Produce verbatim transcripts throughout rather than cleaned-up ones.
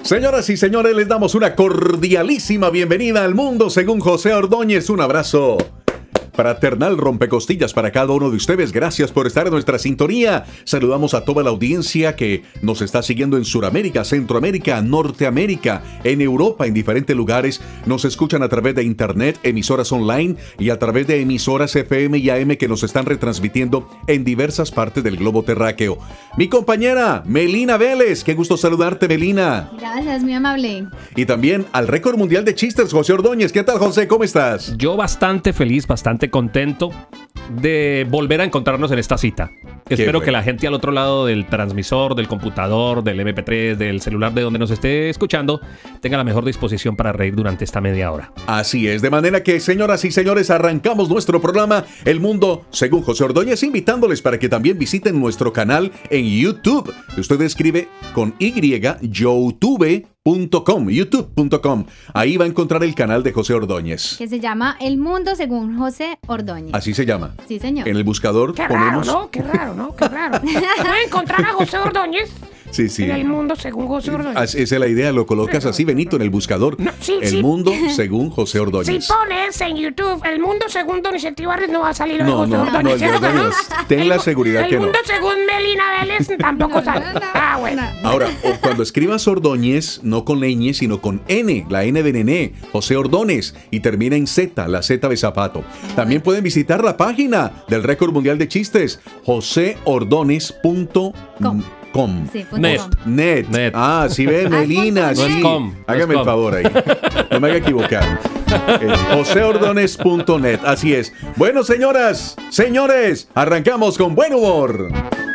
Señoras y señores, les damos una cordialísima bienvenida al mundo según José Ordóñez. Un abrazo fraternal rompecostillas para cada uno de ustedes. Gracias por estar en nuestra sintonía. Saludamos a toda la audiencia que nos está siguiendo en Sudamérica, Centroamérica, Norteamérica, en Europa, en diferentes lugares. Nos escuchan a través de internet, emisoras online y a través de emisoras F M y A M que nos están retransmitiendo en diversas partes del globo terráqueo. Mi compañera Melina Vélez, qué gusto saludarte, Melina. Gracias, muy amable. Y también al récord mundial de chistes, José Ordóñez. ¿Qué tal, José? ¿Cómo estás? Yo bastante feliz, bastante contento de volver a encontrarnos en esta cita. Espero bueno. que la gente al otro lado del transmisor, del computador, del eme pe tres, del celular, de donde nos esté escuchando, tenga la mejor disposición para reír durante esta media hora. Así es, de manera que, señoras y señores, arrancamos nuestro programa El Mundo según José Ordóñez, invitándoles para que también visiten nuestro canal en YouTube. Usted escribe con Y, YouTube punto com, youtube punto com. Ahí va a encontrar el canal de José Ordóñez. Que se llama El Mundo según José Ordóñez. Así se llama. Sí, señor. En el buscador Qué ponemos... raro, ¿no? Qué raro, ¿no? Qué raro. Voy a encontrar a José Ordóñez Sí, sí. en El Mundo según José Ordóñez. Esa es la idea, lo colocas así, Benito, en el buscador. No, sí, el sí. Mundo según José Ordóñez. Si pones en YouTube El Mundo según Donizete Ibarres, no va a salir No, José no, Ordóñez. no, el de Ordóñez, ten El la mu- seguridad el que no. Mundo según Melina Vélez tampoco sale. Ah, bueno. Ahora, o cuando escribas Ordóñez, no con ñ, sino con N, la N de nené, José Ordóñez, y termina en Z, la Z de zapato. También pueden visitar la página del récord mundial de chistes, jose ordóñez punto com. Sí, punto Net. com. Net. Net. Ah, sí ve, Melina, punto sí. net. No es com, no Hágame es el com. favor ahí. No me haga equivocar. Eh, jose ordóñez punto net, así es. Bueno, señoras, señores, arrancamos con buen humor.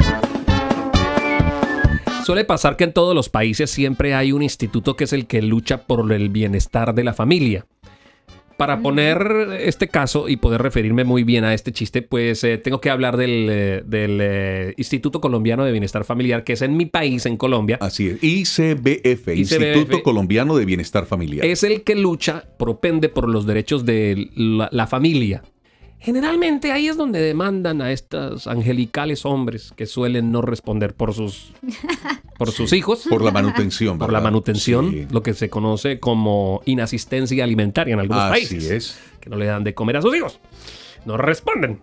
Suele pasar que en todos los países siempre hay un instituto que es el que lucha por el bienestar de la familia. Para poner este caso y poder referirme muy bien a este chiste, pues eh, tengo que hablar del, eh, del eh, Instituto Colombiano de Bienestar Familiar, que es en mi país, en Colombia. Así es. I C B F, I C B F. Instituto Colombiano de Bienestar Familiar. Es el que lucha, propende por los derechos de la, la familia. Generalmente ahí es donde demandan a estos angelicales hombres que suelen no responder por sus, por sus hijos. Por la manutención, Por la ¿verdad? manutención, Sí. lo que se conoce como inasistencia alimentaria en algunos Así países. es. Que no le dan de comer a sus hijos. No responden.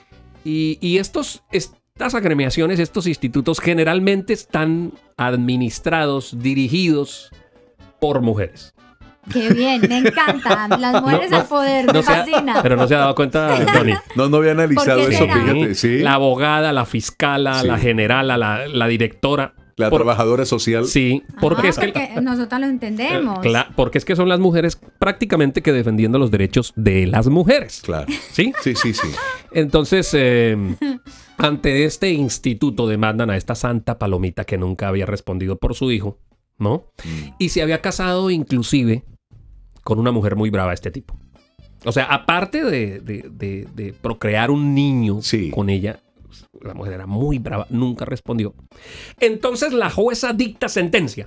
Y, y estos, estas agremiaciones, estos institutos generalmente están administrados, dirigidos por mujeres. Qué bien, me encantan. Las mujeres al poder, me No se ha- fascina. pero no se ha dado cuenta, Tony. No, no había analizado ¿Por qué eso, será? fíjate. Sí. La abogada, la fiscala, Sí. la generala, la, la directora. La por- trabajadora social. Sí, porque Ah, es que... porque nosotros lo entendemos. Cla- porque es que son las mujeres prácticamente que defendiendo los derechos de las mujeres. Claro. ¿Sí? Sí, sí, sí. Entonces, eh, ante este instituto demandan a esta santa palomita que nunca había respondido por su hijo, ¿no? Mm. Y se había casado inclusive con una mujer muy brava, este tipo. O sea, aparte de, de- de- de procrear un niño Sí. con ella, la mujer era muy brava, nunca respondió. Entonces la jueza dicta sentencia,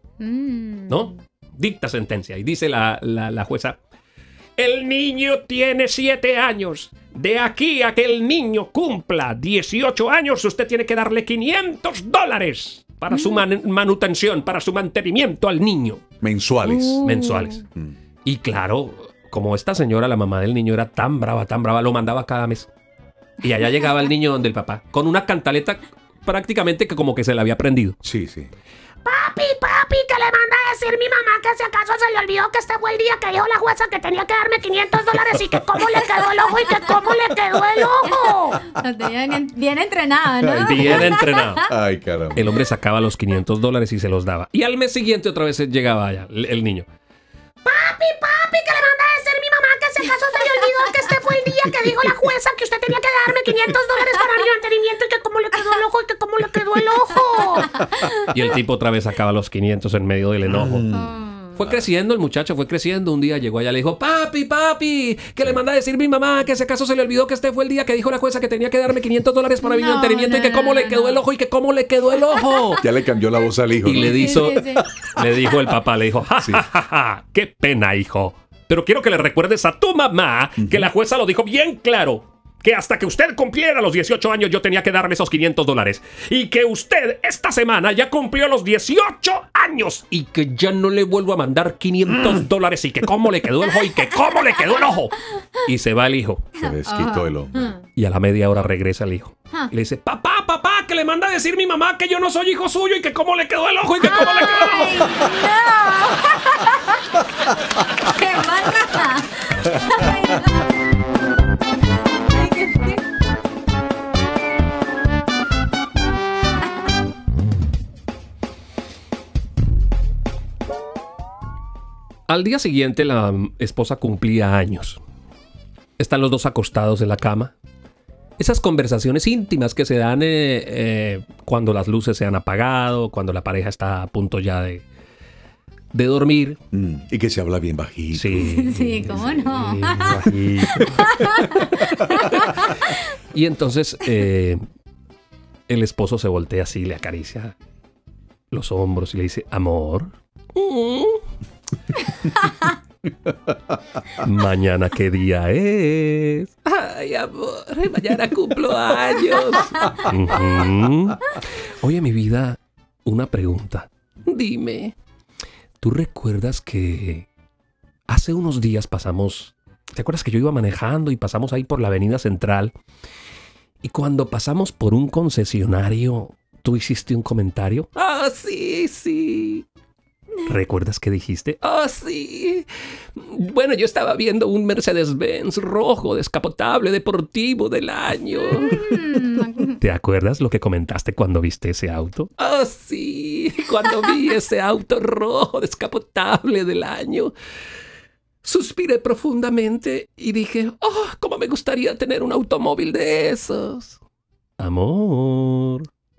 Mm. ¿no? Dicta sentencia y dice la, la, la jueza: el niño tiene siete años. De aquí a que el niño cumpla dieciocho años, usted tiene que darle quinientos dólares para su man- manutención, para su mantenimiento al niño, Mensuales. Uh. mensuales. Mm. Y claro, como esta señora, la mamá del niño, era tan brava, tan brava, lo mandaba cada mes. Y allá llegaba el niño donde el papá, con una cantaleta prácticamente que como que se le había aprendido. Sí, sí. Papi, papi, que le manda a decir mi mamá que si acaso se le olvidó que este fue el día que dijo la jueza que tenía que darme quinientos dólares y que cómo le quedó el ojo y que cómo le quedó el ojo. Bien, bien entrenado, ¿no? Bien entrenado. Ay, caramba. El hombre sacaba los quinientos dólares y se los daba. Y al mes siguiente otra vez llegaba allá el, el niño. Papi, papi, que le manda a decir mi mamá que si acaso se le olvidó que este fue el día que dijo la jueza que usted tenía que darme quinientos dólares para mi mantenimiento y que cómo le quedó el ojo y que cómo le quedó el ojo. Y el tipo otra vez sacaba los quinientos en medio del enojo. Fue creciendo el muchacho, fue creciendo. Un día llegó allá y le dijo: papi, papi, que le manda a decir mi mamá que si acaso se le olvidó que este fue el día que dijo la jueza que tenía que darme quinientos dólares para mi No, mantenimiento no, y que cómo no, le no, quedó no. el ojo y que cómo le quedó el ojo. Ya le cambió la voz al hijo. Y ¿no? le, dijo, Sí, sí, sí. le dijo el papá, le dijo: ja, ja, ja, ja, qué pena, hijo. Pero quiero que le recuerdes a tu mamá que la jueza lo dijo bien claro, que hasta que usted cumpliera los dieciocho años yo tenía que darme esos quinientos dólares. Y que usted esta semana ya cumplió los dieciocho años y que ya no le vuelvo a mandar quinientos dólares y que cómo le quedó el ojo y que cómo le quedó el ojo. Y se va el hijo. Se desquitó el hombre. Y a la media hora regresa el hijo. Y le dice, papá, papá, que le manda a decir mi mamá que yo no soy hijo suyo y que cómo le quedó el ojo y que cómo le quedó el ojo. ¡No! ¡Qué barra! Ay, no. Ay, qué feo. Al día siguiente la esposa cumplía años. Están los dos acostados en la cama. Esas conversaciones íntimas que se dan eh, eh, cuando las luces se han apagado, cuando la pareja está a punto ya de, de dormir. Mm, y que se habla bien bajito. Sí, Sí, ¿cómo no? sí, bajito. Y entonces eh, el esposo se voltea así, le acaricia los hombros y le dice, amor. Mañana qué día es. Ay, amor, mañana cumplo años. Uh-huh. Oye, mi vida, una pregunta. Dime, ¿tú recuerdas que hace unos días pasamos? ¿Te acuerdas que yo iba manejando y pasamos ahí por la avenida central? Y cuando pasamos por un concesionario, ¿tú hiciste un comentario? Ah, sí, sí. ¿Recuerdas qué dijiste? ¡Oh, sí! Bueno, yo estaba viendo un Mercedes-Benz rojo, descapotable, deportivo del año. ¿Te acuerdas lo que comentaste cuando viste ese auto? ¡Oh, sí! Cuando vi ese auto rojo, descapotable del año. Suspiré profundamente y dije, ¡oh, cómo me gustaría tener un automóvil de esos! Amor.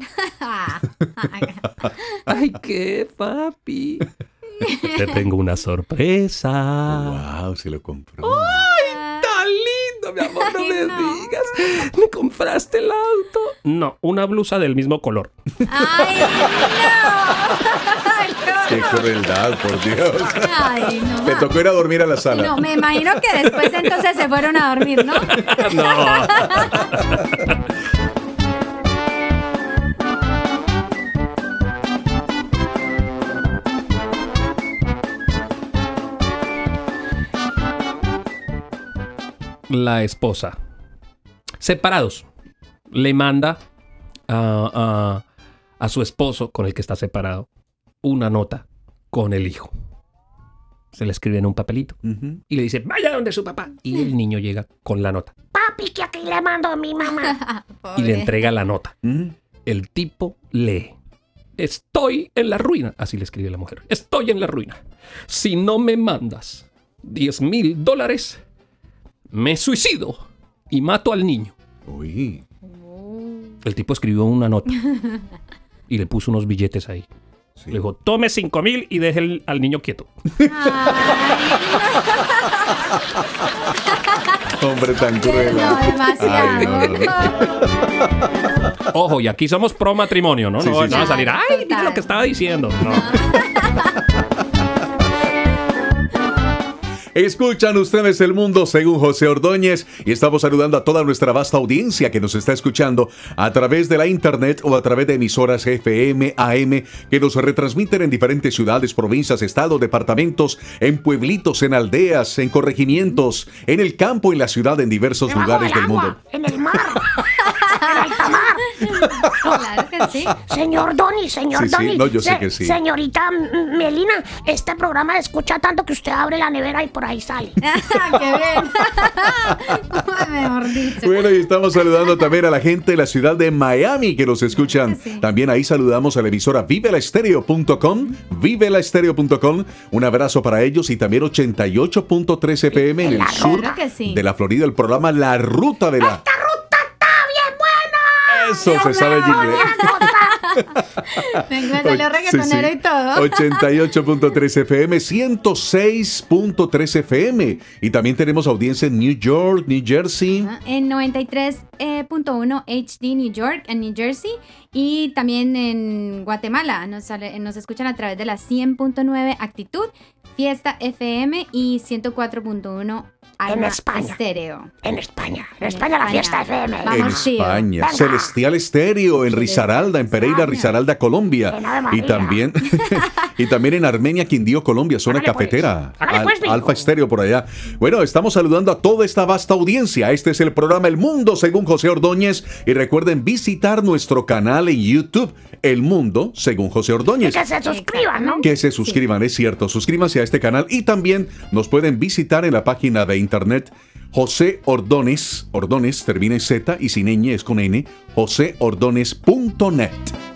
Ay, qué papi. Te tengo una sorpresa. Wow, se lo compró. Ay, tan lindo, mi amor, no Ay, me no. digas. ¿Me compraste el auto? No, una blusa del mismo color. ¡Ay, no! Ay, Qué crueldad, por Dios. Ay, no. Te tocó ir a dormir a la sala. No, me imagino que después entonces se fueron a dormir, ¿no? No. La esposa, separados, le manda a, a, a su esposo con el que está separado una nota con el hijo. Se le escribe en un papelito Uh-huh. y le dice, vaya donde su papá. Y el niño llega con la nota Papi, que aquí le mando a mi mamá. y le entrega la nota. Uh-huh. El tipo lee. Estoy en la ruina. Así le escribe la mujer. Estoy en la ruina. Si no me mandas diez mil dólares, me suicido y mato al niño. Uy. El tipo escribió una nota y le puso unos billetes ahí. Sí. Le dijo, tome cinco mil y deje el- al niño quieto. Hombre tan cruel. No, demasiado. Ay, no, no, no. Ojo, y aquí somos pro matrimonio, ¿no? Sí, no sí, no va a sí. salir, ay, mira Total. lo que estaba diciendo. No. Escuchan ustedes El Mundo según José Ordóñez y estamos saludando a toda nuestra vasta audiencia que nos está escuchando a través de la internet o a través de emisoras F M, A M que nos retransmiten en diferentes ciudades, provincias, estados, departamentos, en pueblitos, en aldeas, en corregimientos, en el campo, en la ciudad, en diversos Debajo lugares del del agua, mundo. en el mar, en alta mar. Claro que sí. Señor Donny, señor Sí, sí, Donny. no, yo sé que sí. Señorita M- Melina, este programa escucha tanto que usted abre la nevera y por ahí sale. ¡Qué bien! Mejor dicho. Bueno, y estamos saludando también a la gente de la ciudad de Miami que nos escuchan. Sí. También ahí saludamos a la emisora vive la estéreo punto com, vive la estéreo punto com. Un abrazo para ellos y también ochenta y ocho punto tres F M en el La sur Claro que sí. de la Florida, el programa La Ruta de la... ¡Esta ruta está bien buena! Eso se sabe en inglés. Venga, salió reggaetonero Sí, sí. y todo. ochenta y ocho punto tres F M, ciento seis punto tres F M. Y también tenemos audiencia en New York, New Jersey. Ah, En noventa y tres punto uno H D New York, en New Jersey. Y también en Guatemala. Nos, sale- nos escuchan a través de la cien punto nueve Actitud, Fiesta F M y ciento cuatro punto uno En Alma España. Estéreo. En España. En España la fiesta F M. Vamos, En tío. España, Venga. Celestial Estéreo, en Risaralda, en Pereira, España. Risaralda, Colombia. En Ave Y María. también, y también en Armenia, Quindío, Colombia, zona Hágale, pues. cafetera. Hágale, pues, mijo. Alfa Estéreo por allá. Bueno, estamos saludando a toda esta vasta audiencia. Este es el programa El Mundo según José Ordóñez. Y recuerden visitar nuestro canal en YouTube, El Mundo según José Y Ordóñez. que se suscriban, ¿no? Que se suscriban, es cierto, suscríbanse a este canal y también nos pueden visitar en la página de internet José Ordóñez, Ordóñez termina en Z y sin ñ es con N, josé ordóñez punto net.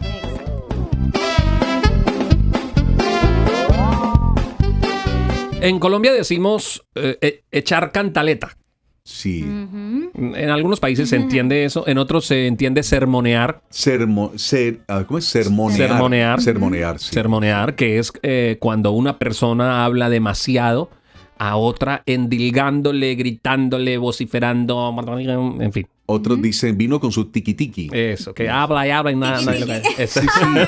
En Colombia decimos eh, e- echar cantaleta. Sí, En algunos países se entiende eso, en otros se entiende sermonear. Sermo, ser, ah, ¿cómo es? Sermonear. Sermonear. Sermonear, sí. Sermonear, que es eh, cuando una persona habla demasiado a otra, endilgándole, gritándole, vociferando, en fin. Otros dicen vino con su tiki tiki. Eso, que habla y habla y nada. nadie lo cae. Eso.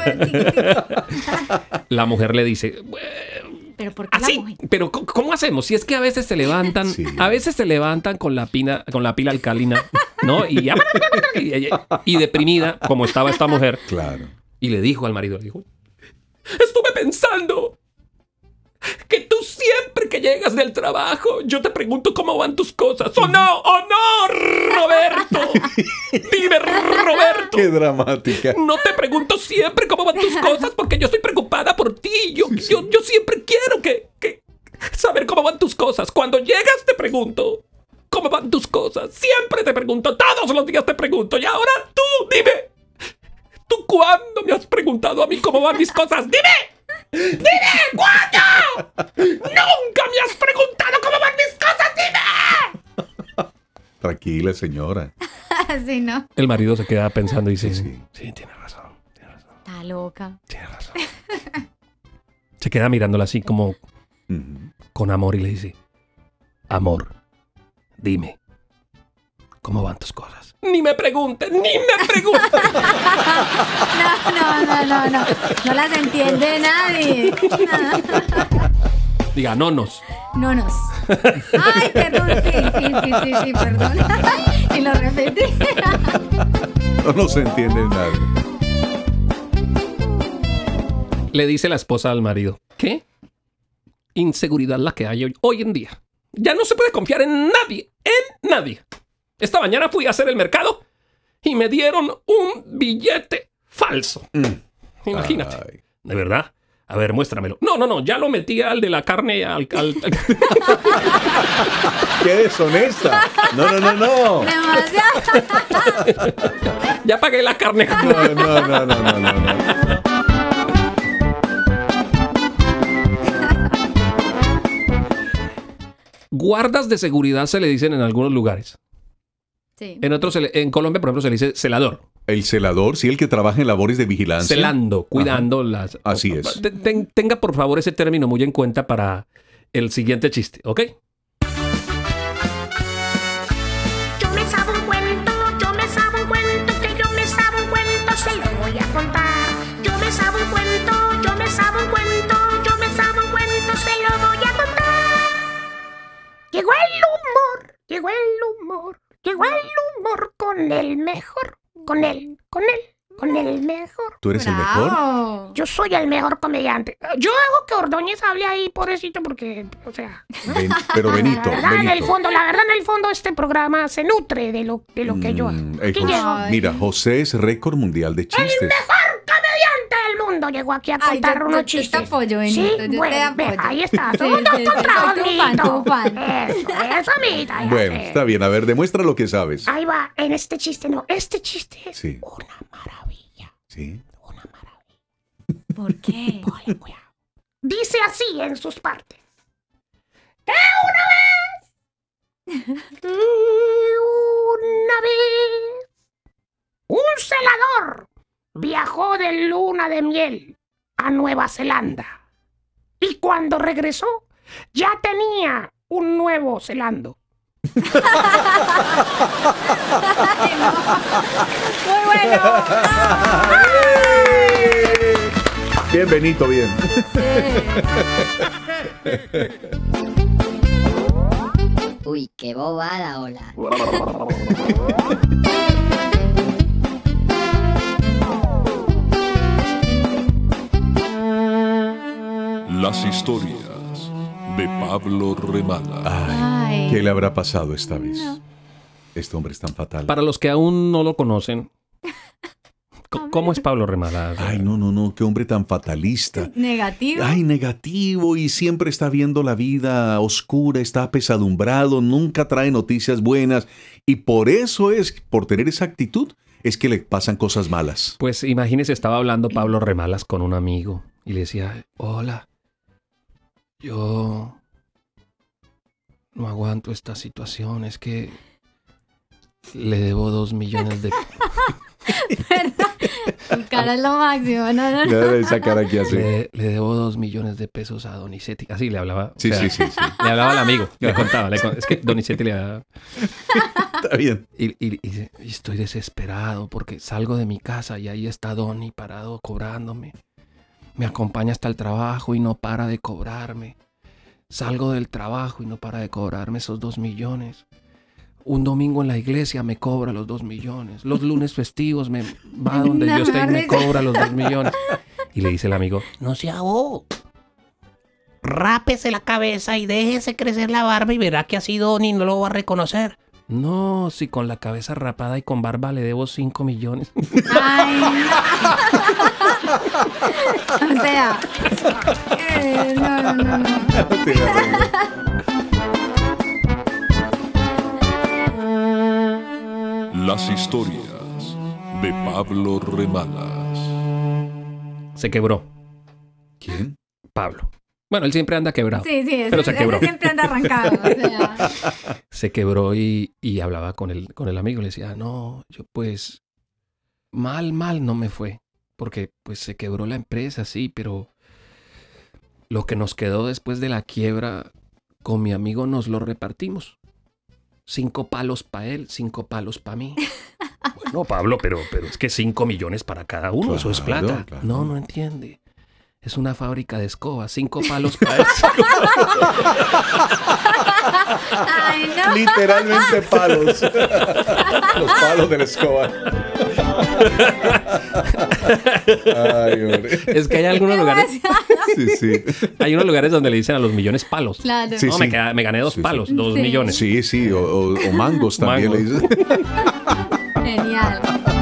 La mujer le dice, Pero ¿por qué la así, mujer? pero ¿cómo- ¿cómo hacemos? Si es que a veces se levantan, Sí. a veces se levantan con la pina, con la pila alcalina, ¿no? Y, ya- y, y deprimida, como estaba esta mujer, Claro. y le dijo al marido, le dijo, estuve pensando que tú siempre que llegas del trabajo, yo te pregunto cómo van tus cosas. ¡Oh no! ¡Oh no! ¡Roberto! ¡Dime, Roberto! Qué dramática. No te pregunto siempre cómo van tus cosas porque yo estoy preocupada por ti. Yo, yo, yo siempre quiero que, que saber cómo van tus cosas. Cuando llegas te pregunto cómo van tus cosas. Siempre te pregunto, todos los días te pregunto. Y ahora tú, dime. ¿Tú cuándo me has preguntado a mí cómo van mis cosas? ¡Dime! ¡Dime! ¿Cuándo? ¡Nunca me has preguntado cómo van mis cosas! ¡Dime! Tranquila, señora. Así, ¿no? El marido se queda pensando y dice, Sí. sí, tiene razón, tiene razón, Está loca. tiene razón. Se queda mirándola así como Ujú. con amor y le dice, amor, dime, ¿cómo van tus cosas? Ni me pregunten, ni me pregunten. No, no, no, no, no. No las entiende nadie. Diga, no nos. No nos. Ay, perdón, sí, sí, sí, sí, sí, perdón. Y lo repetí. No nos entiende nadie. Le dice la esposa al marido, ¿qué? Inseguridad la que hay hoy, hoy en día. Ya no se puede confiar en nadie, en nadie. Esta mañana fui a hacer el mercado y me dieron un billete falso. Mm. Imagínate. Ay. ¿De verdad? A ver, muéstramelo. No, no, no, ya lo metí al de la carne, al... al- ¡Qué deshonesta! No, no, no, no. Demasiado. ya pagué la carne. No, no, no, no, no, no, no. Guardas de seguridad se le dicen en algunos lugares. Sí. En otros, se le- en Colombia, por ejemplo, se le dice celador. El celador, sí, el que trabaja en labores de vigilancia. Celando, cuidando las... Así es. Ten- ten- tenga, por favor, ese término muy en cuenta para el siguiente chiste, ¿ok? Yo me sabo un cuento, yo me sabo un cuento, que yo me sabo un cuento, se lo voy a contar. Yo me sabo un cuento, yo me sabo un cuento, yo me sabo un cuento, se lo voy a contar. Llegó el humor, llegó el humor, llegó el humor con el mejor, con él, con él, con el mejor. ¿Tú eres el mejor? Bravo. Yo soy el mejor comediante. Yo hago que Ordóñez hable ahí, pobrecito, porque, o sea... Ben- pero Benito, La verdad, en el Benito. fondo, la verdad, en el fondo, este programa se nutre de lo, de lo que yo hago. Mm, eh, Aquí José- llegó mira, José es récord mundial de chistes. mejor comediante del mundo. Llegó aquí a Ay, contar yo- unos yo te chistes. apoyo, Benito, Sí, yo te bueno, ve, apoyo. ahí está. Sí, Somos sí, dos sí, contra soy dos, tu fan, Nito. tu fan. Eso, eso, amiguita. ya Bueno, sé. está bien. A ver, demuestra lo que sabes. Ahí va, en este chiste, no. Este chiste es Sí. una maravilla. Sí. Una maravilla. ¿Por qué? Ponle cuidado. Dice así en sus partes. Que una vez, una vez, un celador viajó de luna de miel a Nueva Zelanda. Y cuando regresó, ya tenía un nuevo celando. Muy bueno. Bien, Benito, bien. Uy. Qué bobada, hola. Las historias de Pablo Remala. Ay, Ay. ¿qué le habrá pasado esta vez? No. Este hombre es tan fatal. Para los que aún no lo conocen, c- ¿cómo es Pablo Remala? Ay, no, no, no, qué hombre tan fatalista. Negativo. Ay, negativo y siempre está viendo la vida oscura, está apesadumbrado, nunca trae noticias buenas y por eso es, por tener esa actitud, es que le pasan cosas malas. Pues imagínese, estaba hablando Pablo Remalas con un amigo y le decía, hola, yo no aguanto esta situación, es que le debo dos millones de... Tu cara es lo máximo. No, no, no. Nada de esa cara que hace. Le, le debo dos millones de pesos a Donizetti. Así le hablaba. o Sí, sea, sí, sí, sí. Le hablaba al amigo, le contaba. le con- es que Donizetti le hablaba. Está bien. Y, y- y dice, "Y estoy desesperado porque salgo de mi casa y ahí está Donny parado cobrándome. Me acompaña hasta el trabajo y no para de cobrarme. Salgo del trabajo y no para de cobrarme esos dos millones. Un domingo en la iglesia me cobra los dos millones. Los lunes festivos me va donde No, yo esté y me risa. cobra los dos millones. Y le dice el amigo, No sea bobo. Rápese la cabeza y déjese crecer la barba y verá que así Donny no lo va a reconocer. no, si con la cabeza rapada y con barba le debo cinco millones. Ay. O sea. eh, no, no, no, no. Las historias de Pablo Remalas. Se quebró, ¿Quién? Pablo. Bueno, él siempre anda quebrado. Sí, sí, Pero ese- se quebró. ese siempre anda arrancado. O sea. Se quebró y, y hablaba con el, con el amigo. Le decía, no, yo pues mal, mal no me fue. Porque pues se quebró la empresa, sí, pero lo que nos quedó después de la quiebra, con mi amigo nos lo repartimos. Cinco palos para él, cinco palos para mí. Bueno, Pablo, pero, pero es que cinco millones para cada uno, eso es Claro, plata. claro. No, no entiende. Es una fábrica de escobas, cinco palos para él. Ay, no. Literalmente palos. Los palos de la escoba. Ay, hombre. Es que hay algunos lugares, Sí, sí. hay unos lugares donde le dicen a los millones palos. Claro. Sí, No, me, queda- me gané dos Sí, sí. palos, dos Sí. millones. Sí, sí, o, o- o mangos también Mangos. le dicen. Genial.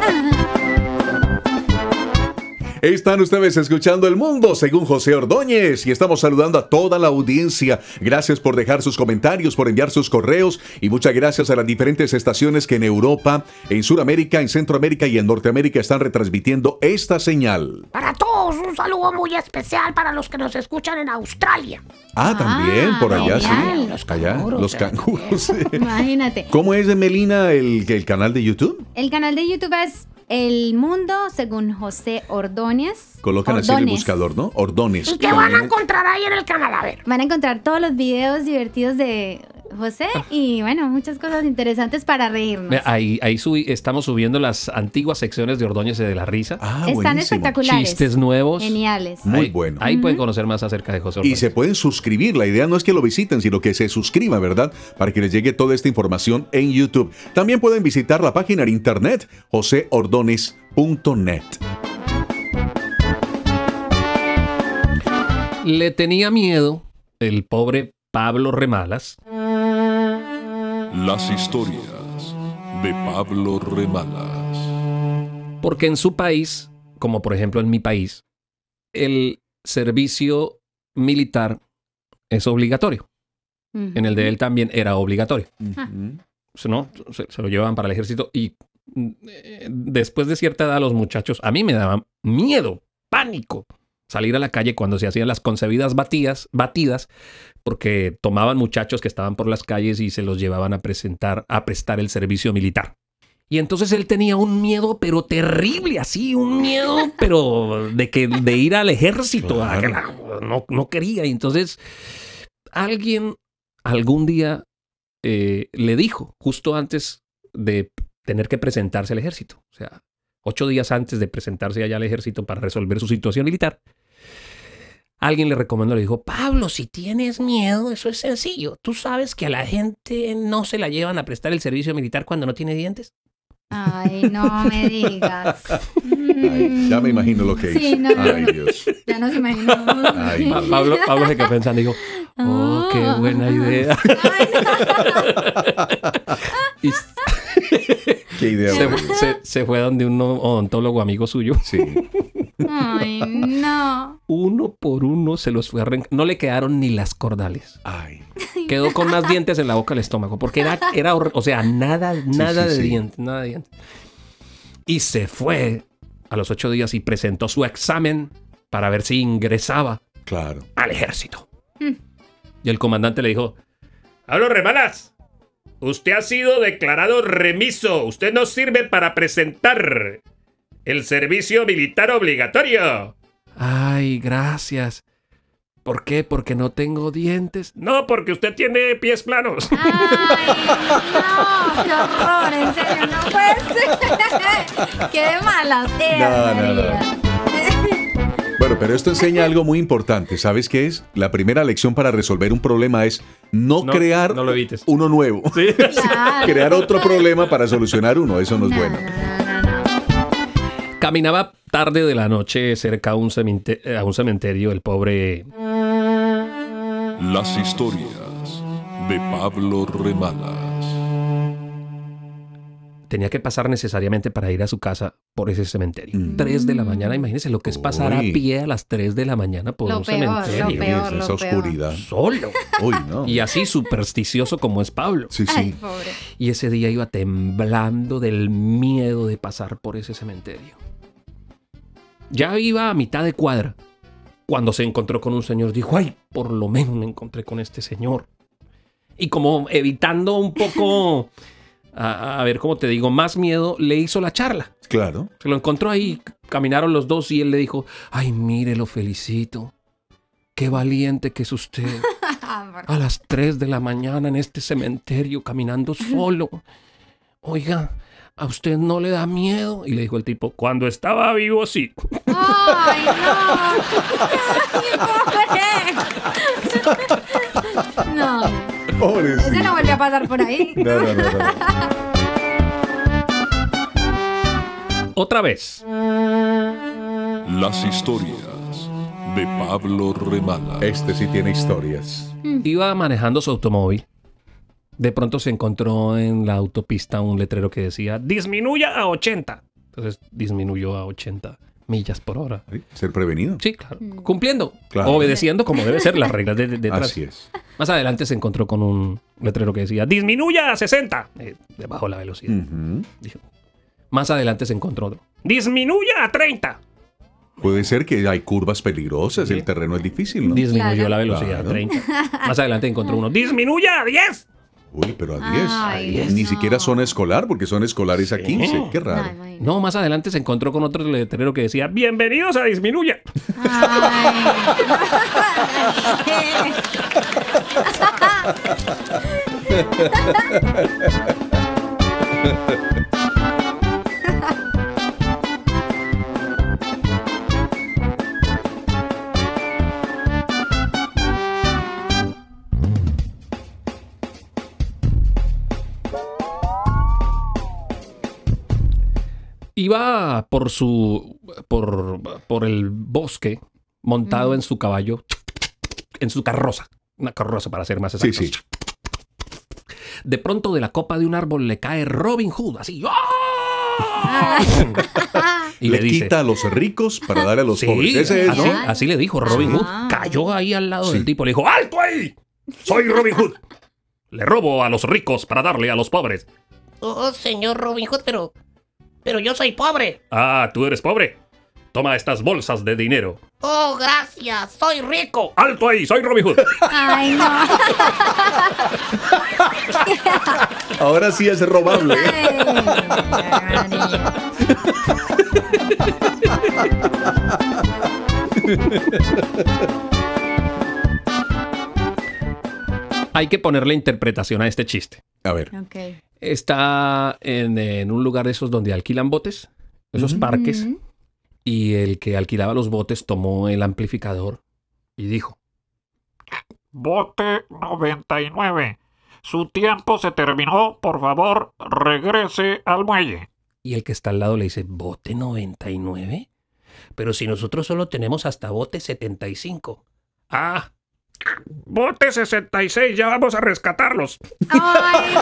Están ustedes escuchando El Mundo según José Ordóñez y estamos saludando a toda la audiencia. Gracias por dejar sus comentarios, por enviar sus correos y muchas gracias a las diferentes estaciones que en Europa, en Sudamérica, en Centroamérica y en Norteamérica están retransmitiendo esta señal. Para todos, un saludo muy especial para los que nos escuchan en Australia. Ah, también, por allá, genial. sí. Los Allá, canguros, los canguros. sí. Imagínate. ¿Cómo es de Melina el, el canal de YouTube? El canal de YouTube es El Mundo según José Ordóñez. Colocan así en el Ordóñez. buscador, ¿no? Ordóñez. ¿Y qué van a encontrar ahí en el canal? A ver. Van a encontrar todos los videos divertidos de José y bueno, muchas cosas interesantes para reírnos. Ve, Ahí, ahí subí- estamos subiendo las antiguas secciones de Ordóñez de la Risa. Ah, Están buenísimo. espectaculares. Chistes nuevos. Geniales. Muy Ahí- bueno. Ahí pueden conocer más acerca de José Y Ordóñez. se pueden suscribir. La idea no es que lo visiten, sino que se suscriban, ¿verdad? Para que les llegue toda esta información en YouTube. También pueden visitar la página en internet jose ordonez punto net. Le tenía miedo el pobre Pablo Remalas Las historias de Pablo Remalas. porque en su país, como por ejemplo en mi país, el servicio militar es obligatorio. Ujú. En el de él también era obligatorio. Ah. ¿No? Se, se lo llevaban para el ejército y mm, eh, después de cierta edad los muchachos, a mí me daban miedo, pánico, salir a la calle cuando se hacían las concebidas batidas, batidas, porque tomaban muchachos que estaban por las calles y se los llevaban a presentar, a prestar el servicio militar. Y entonces él tenía un miedo, pero terrible, así, un miedo, pero de que de ir al ejército, a- Claro. no, no quería. Y entonces alguien algún día eh, le dijo, justo antes de tener que presentarse al ejército, o sea, ocho días antes de presentarse allá al ejército para resolver su situación militar, alguien le recomendó, le dijo, Pablo, si tienes miedo, eso es sencillo. ¿Tú sabes que a la gente no se la llevan a prestar el servicio militar cuando no tiene dientes? Ay, no me digas. Ay, ya me imagino lo que Sí, hizo. no, no, Ay, no. Dios. Ya no se imaginó. Ay, Pa- Pablo, Pablo se quedó pensando y dijo, oh, qué Ah. buena idea. Y Qué idea. se, horrible. se- se fue donde un odontólogo amigo suyo. Sí. Ay, no. Uno por uno se los fue arrancando. No le quedaron ni las cordales. Ay. Quedó con más dientes en la boca del estómago. Porque era, era hor- o sea, nada, nada sí, de sí. dientes, nada de dientes. Y se fue a los ocho días y presentó su examen para ver si ingresaba Claro. al ejército. Y el comandante le dijo, Pablo Remalas, usted ha sido declarado remiso. Usted no sirve para presentar el servicio militar obligatorio. Ay, gracias. ¿Por qué? ¿Porque no tengo dientes? No, porque usted tiene pies planos. Ay, no, qué horror, en serio, no puede ser. Qué de malas No, no, no. María. Bueno, pero esto enseña algo muy importante. ¿Sabes qué es? La primera lección para resolver un problema es no, No, crear no lo evites. uno nuevo. Claro. Crear otro problema para solucionar uno. Eso no es No, bueno. no, no, no, no. Caminaba tarde de la noche cerca a un, cemente- a un cementerio el pobre... Las historias de Pablo Remalas. Tenía que pasar necesariamente para ir a su casa por ese cementerio. Mm. tres de la mañana, imagínense lo que es pasar a Uy. pie a las tres de la mañana por Lo un peor, lo cementerio. peor. Uy, esa lo peor. oscuridad. Solo. Uy, no. Y así supersticioso como es Pablo. Sí, Ay, sí. pobre. Y ese día iba temblando del miedo de pasar por ese cementerio. Ya iba a mitad de cuadra cuando se encontró con un señor. Dijo, ay, por lo menos me encontré con este señor. Y como evitando un poco, a, a ver, ¿cómo te digo? Más miedo, le hizo la charla. Claro. Se lo encontró ahí, caminaron los dos y él le dijo, ay, mire, lo felicito. Qué valiente que es usted. A las tres de la mañana en este cementerio caminando solo. Oiga, ¿a usted no le da miedo? Y le dijo el tipo, cuando estaba vivo, sí. Ay, no. Ay, pobre. No. Pobrecito. Ese no volvió a pasar por ahí. No, no, no, no. Otra vez. Las historias de Pablo Remalas. Este sí tiene historias. Iba manejando su automóvil. De pronto se encontró en la autopista un letrero que decía, disminuya a ochenta. Entonces disminuyó a ochenta millas por hora. ¿Sí? Ser prevenido. Sí, claro. Cumpliendo. Claro. Obedeciendo como debe ser las reglas de, de, de Así tránsito. es. Más adelante se encontró con un letrero que decía, disminuya a sesenta. Eh, le bajó la velocidad. Ujú. Dijo. Más adelante se encontró otro. Disminuya a treinta. Puede ser que hay curvas peligrosas, Sí. el terreno es difícil, ¿no? Disminuyó Claro. la velocidad Claro. a treinta. Más adelante encontró uno. Disminuya a diez. Uy, pero a diez. Ay, Ni no. siquiera zona escolar, porque son escolares a Sí. quince. Qué No, raro. imagínate. No, más adelante se encontró con otro letrero que decía, bienvenidos a Disminuya. Ay. Iba por su por, por el bosque montado en su caballo, en su carroza, una carroza para ser más Sí, exactos. sí. De pronto de la copa de un árbol le cae Robin Hood, así. ¡ah! Y le le, dice, quita a los ricos para darle a los sí, pobres. Ese es, así, ¿no? así le dijo Robin Hood. Ah. Cayó ahí al lado Sí. del tipo, le dijo, ¡alto ahí! Soy Robin Hood. Le robo a los ricos para darle a los pobres. Oh, señor Robin Hood, pero... Pero yo soy pobre. Ah, ¿tú eres pobre? Toma estas bolsas de dinero. Oh, gracias, soy rico. ¡Alto ahí! ¡Soy Robin Hood! Ay, no. Ahora sí es robable. Ay, María. Hay que ponerle interpretación a este chiste. A ver. Ok. Está en, en un lugar de esos donde alquilan botes, esos Ujú. parques, Ujú. y el que alquilaba los botes tomó el amplificador y dijo: Bote noventa y nueve. Su tiempo se terminó. Por favor, regrese al muelle. Y el que está al lado le dice: ¿bote noventa y nueve? Pero si nosotros solo tenemos hasta bote setenta y cinco. Ah, Bote sesenta y seis, ya vamos a rescatarlos. Ay,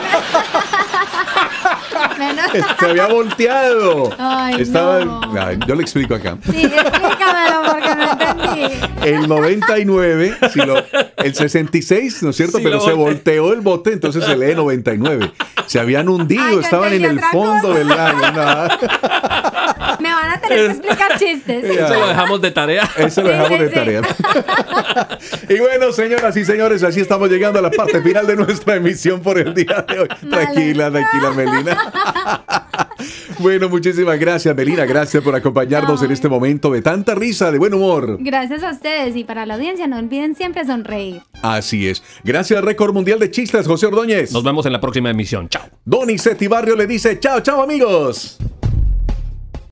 menos- Se había volteado. Ay, Estaba. no. Ay, yo le explico acá. Sí, explícamelo porque no entendí. El noventa y nueve, si lo, el sesenta y seis, ¿no es cierto? Sí, Pero lo se volteé. volteó el bote, entonces se lee noventa y nueve. Se habían hundido, Ay, yo estaban en entendí el otra fondo cosa. del lago. No. Me van a tener que explicar chistes. Ya. eso lo dejamos de tarea. Eso lo Sí, dejamos sí, de sí. tarea. Y bueno, señoras y señores, así estamos llegando a la parte final de nuestra emisión por el día de hoy. Tranquila, tranquila, Melina. Bueno, muchísimas gracias, Melina. Gracias por acompañarnos en este momento de tanta risa, de buen humor. Gracias a ustedes y para la audiencia, no olviden siempre sonreír. Así es. Gracias, Récord Mundial de Chistes, José Ordóñez. Nos vemos en la próxima emisión. Chao. Donizetti Barrio le dice chao, chao, amigos.